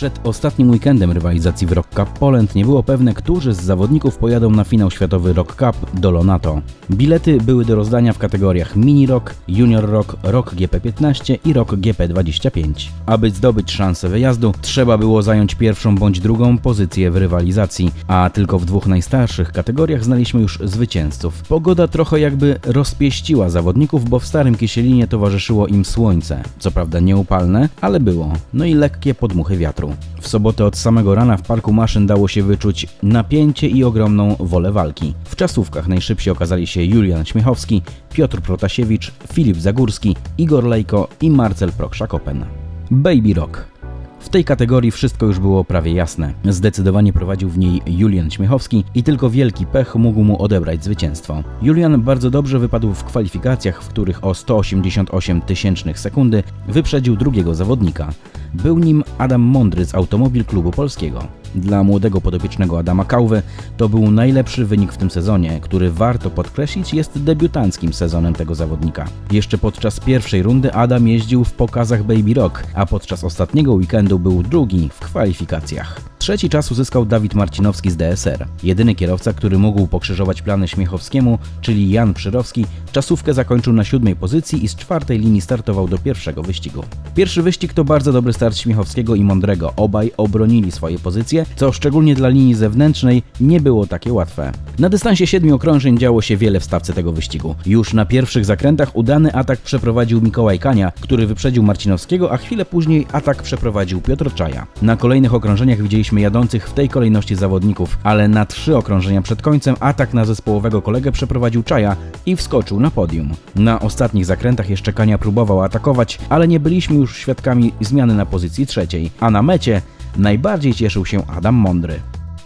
Przed ostatnim weekendem rywalizacji w Rock Cup Poland nie było pewne, którzy z zawodników pojadą na finał światowy Rock Cup do Lonato. Bilety były do rozdania w kategoriach Mini Rock, Junior Rock, Rock GP15 i Rock GP25. Aby zdobyć szansę wyjazdu, trzeba było zająć pierwszą bądź drugą pozycję w rywalizacji, a tylko w dwóch najstarszych kategoriach znaliśmy już zwycięzców. Pogoda trochę jakby rozpieściła zawodników, bo w Starym Kiesielinie towarzyszyło im słońce. Co prawda nieupalne, ale było. No i lekkie podmuchy wiatru. W sobotę od samego rana w parku maszyn dało się wyczuć napięcie i ogromną wolę walki. W czasówkach najszybsi okazali się Julian Śmiechowski, Piotr Protasiewicz, Filip Zagórski, Igor Lejko i Marcel Proksza-Kopen. Baby Rock. W tej kategorii wszystko już było prawie jasne. Zdecydowanie prowadził w niej Julian Śmiechowski i tylko wielki pech mógł mu odebrać zwycięstwo. Julian bardzo dobrze wypadł w kwalifikacjach, w których o 188 tysięcznych sekundy wyprzedził drugiego zawodnika. Był nim Adam Mądry z Automobil Klubu Polskiego. Dla młodego podopiecznego Adama Kałwy to był najlepszy wynik w tym sezonie, który warto podkreślić jest debiutanckim sezonem tego zawodnika. Jeszcze podczas pierwszej rundy Adam jeździł w pokazach Baby Rock, a podczas ostatniego weekendu był drugi w kwalifikacjach. Trzeci czas uzyskał Dawid Marcinowski z DSR. Jedyny kierowca, który mógł pokrzyżować plany Śmiechowskiemu, czyli Jan Przyrowski, czasówkę zakończył na 7. pozycji i z 4. linii startował do pierwszego wyścigu. Pierwszy wyścig to bardzo dobry start Śmiechowskiego i Mądrego. Obaj obronili swoje pozycje, co szczególnie dla linii zewnętrznej nie było takie łatwe. Na dystansie 7 okrążeń działo się wiele w stawce tego wyścigu. Już na pierwszych zakrętach udany atak przeprowadził Mikołaj Kania, który wyprzedził Marcinowskiego, a chwilę później atak przeprowadził Piotr Czaja. Na kolejnych okrążeniach widzieliśmy jadących w tej kolejności zawodników, ale na 3 okrążenia przed końcem atak na zespołowego kolegę przeprowadził Czaja i wskoczył na podium. Na ostatnich zakrętach jeszcze Kania próbował atakować, ale nie byliśmy już świadkami zmiany na pozycji trzeciej, a na mecie najbardziej cieszył się Adam Mądry.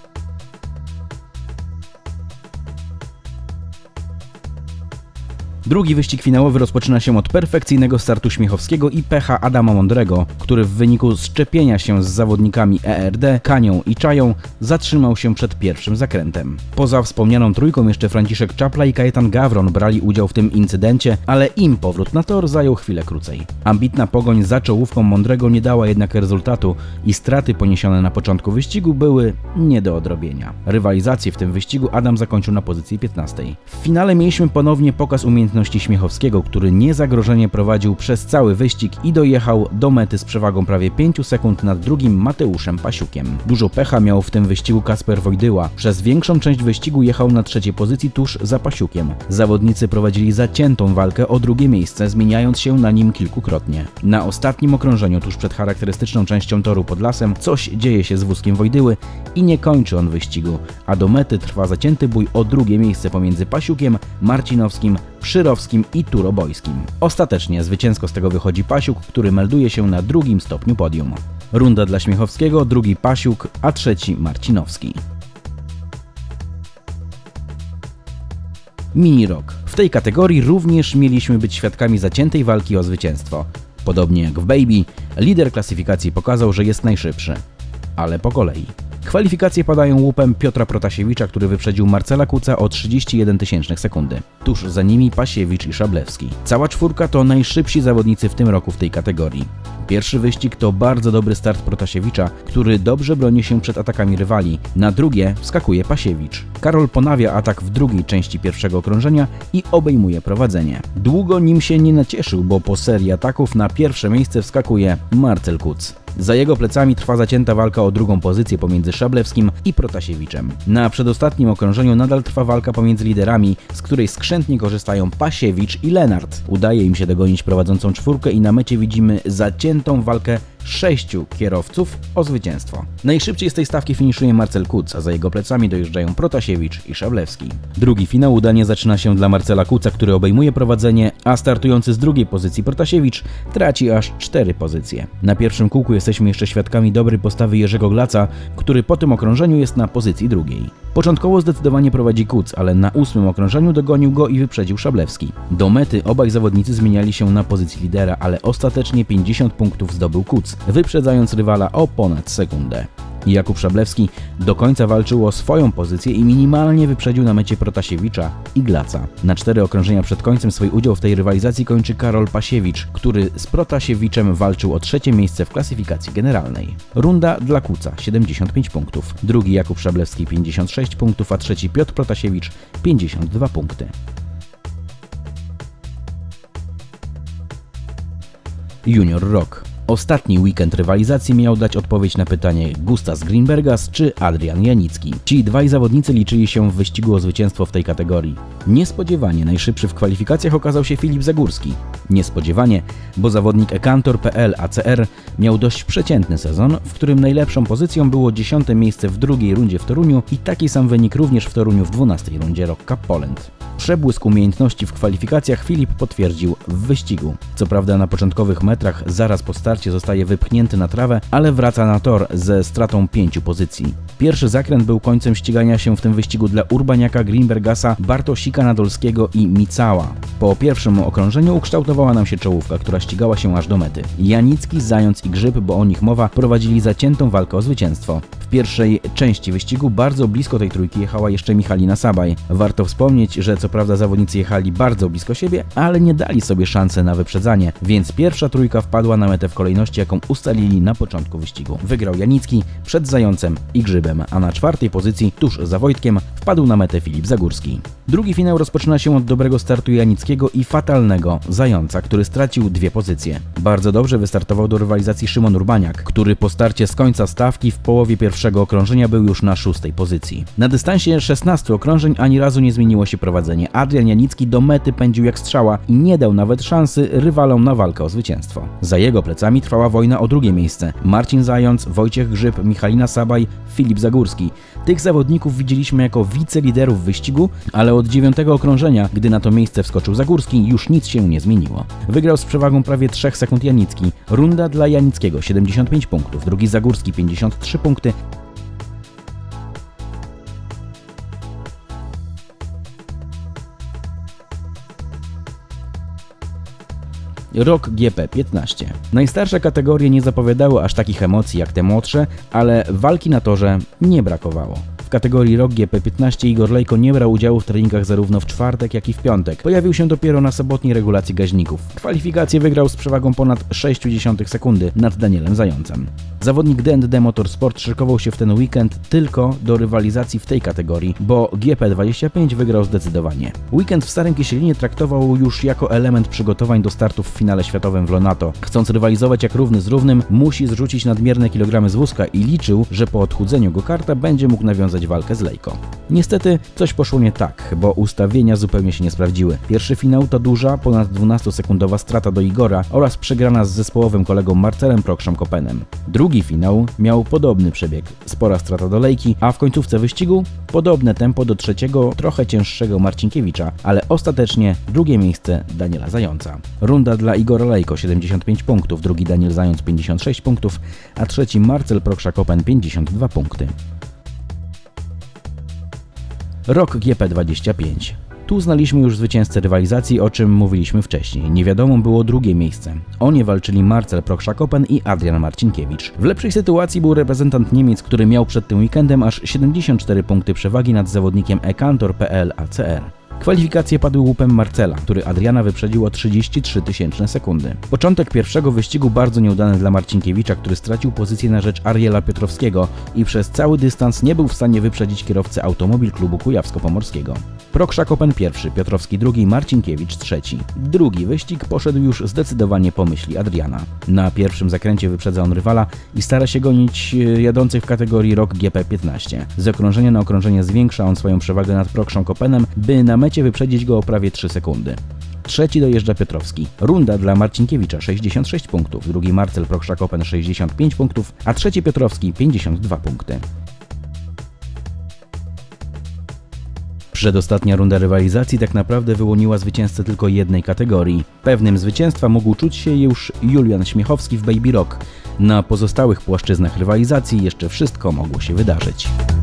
Drugi wyścig finałowy rozpoczyna się od perfekcyjnego startu Śmiechowskiego i pecha Adama Mądrego, który w wyniku szczepienia się z zawodnikami ERD, Kanią i Czają zatrzymał się przed pierwszym zakrętem. Poza wspomnianą trójką jeszcze Franciszek Czapla i Kajetan Gawron brali udział w tym incydencie, ale im powrót na tor zajął chwilę krócej. Ambitna pogoń za czołówką Mądrego nie dała jednak rezultatu i straty poniesione na początku wyścigu były nie do odrobienia. Rywalizację w tym wyścigu Adam zakończył na pozycji 15. W finale mieliśmy ponownie pokaz umiejętności Śmiechowskiego, który niezagrożenie prowadził przez cały wyścig i dojechał do mety z przewagą prawie 5 sekund nad drugim Mateuszem Pasiukiem. Dużo pecha miał w tym wyścigu Kasper Wojdyła. Przez większą część wyścigu jechał na 3. pozycji tuż za Pasiukiem. Zawodnicy prowadzili zaciętą walkę o drugie miejsce, zmieniając się na nim kilkukrotnie. Na ostatnim okrążeniu, tuż przed charakterystyczną częścią toru pod lasem, coś dzieje się z wózkiem Wojdyły i nie kończy on wyścigu, a do mety trwa zacięty bój o drugie miejsce pomiędzy Pasiukiem, Marcinowskim, Przyrowskim i Turobojskim. Ostatecznie zwycięsko z tego wychodzi Pasiuk, który melduje się na 2. stopniu podium. Runda dla Śmiechowskiego, 2. Pasiuk, a 3. Marcinowski. Mini Rock. W tej kategorii również mieliśmy być świadkami zaciętej walki o zwycięstwo. Podobnie jak w Baby, lider klasyfikacji pokazał, że jest najszybszy. Ale po kolei. Kwalifikacje padają łupem Piotra Protasiewicza, który wyprzedził Marcela Kuca o 31 tysięcznych sekundy. Tuż za nimi Pasiewicz i Szablewski. Cała czwórka to najszybsi zawodnicy w tym roku w tej kategorii. Pierwszy wyścig to bardzo dobry start Protasiewicza, który dobrze broni się przed atakami rywali. Na drugie wskakuje Pasiewicz. Karol ponawia atak w drugiej części pierwszego okrążenia i obejmuje prowadzenie. Długo nim się nie nacieszył, bo po serii ataków na pierwsze miejsce wskakuje Marcel Kuc. Za jego plecami trwa zacięta walka o drugą pozycję pomiędzy Szablewskim i Protasiewiczem. Na przedostatnim okrążeniu nadal trwa walka pomiędzy liderami, z której skrzętnie korzystają Pasiewicz i Lenart. Udaje im się dogonić prowadzącą czwórkę i na mecie widzimy zaciętą walkę 6 kierowców o zwycięstwo. Najszybciej z tej stawki finiszuje Marcel Kuc, a za jego plecami dojeżdżają Protasiewicz i Szablewski. Drugi finał udanie zaczyna się dla Marcela Kuca, który obejmuje prowadzenie, a startujący z drugiej pozycji Protasiewicz traci aż 4 pozycje. Na pierwszym kółku jesteśmy jeszcze świadkami dobrej postawy Jerzego Glaca, który po tym okrążeniu jest na pozycji drugiej. Początkowo zdecydowanie prowadzi Kuc, ale na 8. okrążeniu dogonił go i wyprzedził Szablewski. Do mety obaj zawodnicy zmieniali się na pozycji lidera, ale ostatecznie 50 punktów zdobył Kuc, wyprzedzając rywala o ponad sekundę. Jakub Szablewski do końca walczył o swoją pozycję i minimalnie wyprzedził na mecie Protasiewicza i Glaca. Na 4 okrążenia przed końcem swój udział w tej rywalizacji kończy Karol Pasiewicz, który z Protasiewiczem walczył o 3. miejsce w klasyfikacji generalnej. Runda dla Kuca 75 punktów, drugi Jakub Szablewski 56 punktów, a trzeci Piotr Protasiewicz 52 punkty. Junior Rok. Ostatni weekend rywalizacji miał dać odpowiedź na pytanie Gustas Grimbergas czy Adrian Janicki. Ci dwaj zawodnicy liczyli się w wyścigu o zwycięstwo w tej kategorii. Niespodziewanie najszybszy w kwalifikacjach okazał się Filip Zagórski. Niespodziewanie, bo zawodnik Ekantor.pl ACR miał dość przeciętny sezon, w którym najlepszą pozycją było 10. miejsce w drugiej rundzie w Toruniu i taki sam wynik również w Toruniu w 12. rundzie Rock Cup Poland. Przebłysk umiejętności w kwalifikacjach Filip potwierdził w wyścigu. Co prawda na początkowych metrach zaraz po starcie zostaje wypchnięty na trawę, ale wraca na tor ze stratą 5 pozycji. Pierwszy zakręt był końcem ścigania się w tym wyścigu dla Urbaniaka, Grimbergasa, Bartosika, Nadolskiego i Micała. Po pierwszym okrążeniu ukształtowała nam się czołówka, która ścigała się aż do mety. Janicki, Zając i Grzyb, bo o nich mowa, prowadzili zaciętą walkę o zwycięstwo. W pierwszej części wyścigu bardzo blisko tej trójki jechała jeszcze Michalina Sabaj. Warto wspomnieć, że co prawda zawodnicy jechali bardzo blisko siebie, ale nie dali sobie szansy na wyprzedzanie, więc pierwsza trójka wpadła na metę w kolejności, jaką ustalili na początku wyścigu. Wygrał Janicki przed Zającem i Grzybem, a na 4. pozycji, tuż za Wojtkiem, wpadł na metę Filip Zagórski. Drugi finał rozpoczyna się od dobrego startu Janickiego i fatalnego Zająca, który stracił 2 pozycje. Bardzo dobrze wystartował do rywalizacji Szymon Urbaniak, który po starcie z końca stawki w połowie pierwszego okrążenia był już na 6. pozycji. Na dystansie 16 okrążeń ani razu nie zmieniło się prowadzenie. Adrian Janicki do mety pędził jak strzała i nie dał nawet szansy rywalom na walkę o zwycięstwo. Za jego plecami trwała wojna o drugie miejsce. Marcin Zając, Wojciech Grzyb, Michalina Sabaj, Filip Zagórski. Tych zawodników widzieliśmy jako wiceliderów wyścigu, ale od 9. okrążenia, gdy na to miejsce wskoczył Zagórski, już nic się nie zmieniło. Wygrał z przewagą prawie 3 sekund Janicki. Runda dla Janickiego 75 punktów, drugi Zagórski 53 punkty, Rok GP15. Najstarsze kategorie nie zapowiadały aż takich emocji jak te młodsze, ale walki na torze nie brakowało. W kategorii Rok GP15 Igor Lejko nie brał udziału w treningach zarówno w czwartek, jak i w piątek. Pojawił się dopiero na sobotniej regulacji gaźników. Kwalifikacje wygrał z przewagą ponad 0,6 sekundy nad Danielem Zającem. Zawodnik D&D Motorsport szykował się w ten weekend tylko do rywalizacji w tej kategorii, bo GP25 wygrał zdecydowanie. Weekend w Starym Kisielinie traktował już jako element przygotowań do startów w finale światowym w Lonato. Chcąc rywalizować jak równy z równym, musi zrzucić nadmierne kilogramy z wózka i liczył, że po odchudzeniu go-karta będzie mógł nawiązać walkę z Lejko. Niestety coś poszło nie tak, bo ustawienia zupełnie się nie sprawdziły. Pierwszy finał to duża, ponad 12-sekundowa strata do Igora oraz przegrana z zespołowym kolegą Marcelem Prokszem-Kopenem. Drugi finał miał podobny przebieg, spora strata do Lejki, a w końcówce wyścigu podobne tempo do trzeciego, trochę cięższego Marcinkiewicza, ale ostatecznie drugie miejsce Daniela Zająca. Runda dla Igora Lejko 75 punktów, drugi Daniel Zając 56 punktów, a trzeci Marcel Proksza-Kopen 52 punkty. Rok GP25. Tu znaliśmy już zwycięzcę rywalizacji, o czym mówiliśmy wcześniej. Niewiadomą było drugie miejsce. O nie walczyli Marcel Proksza-Kopen i Adrian Marcinkiewicz. W lepszej sytuacji był reprezentant Niemiec, który miał przed tym weekendem aż 74 punkty przewagi nad zawodnikiem Ekantor.pl ACR. Kwalifikacje padły łupem Marcela, który Adriana wyprzedził o 33 tysięczne sekundy. Początek pierwszego wyścigu bardzo nieudany dla Marcinkiewicza, który stracił pozycję na rzecz Ariela Piotrowskiego i przez cały dystans nie był w stanie wyprzedzić kierowcy Automobil Klubu Kujawsko-Pomorskiego. Proksza-Kopen pierwszy, Piotrowski drugi, Marcinkiewicz trzeci. Drugi wyścig poszedł już zdecydowanie po myśli Adriana. Na pierwszym zakręcie wyprzedza on rywala i stara się gonić jadących w kategorii Rok GP15. Z okrążenia na okrążenie zwiększa on swoją przewagę nad Prokszą-Kopenem, by na mecie wyprzedzić go o prawie 3 sekundy. Trzeci dojeżdża Piotrowski. Runda dla Marcinkiewicza 66 punktów, drugi Marcel Proksza-Kopen 65 punktów, a trzeci Piotrowski 52 punkty. Przedostatnia runda rywalizacji tak naprawdę wyłoniła zwycięzcę tylko jednej kategorii. Pewnym zwycięstwa mógł czuć się już Julian Śmiechowski w Baby Rock. Na pozostałych płaszczyznach rywalizacji jeszcze wszystko mogło się wydarzyć.